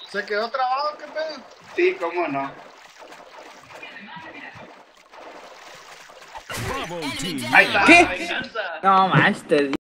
¿Se quedó trabado? ¿Qué pedo? Sí, cómo no. Bravo team. Ahí está, ¿Qué? venganza. No, más te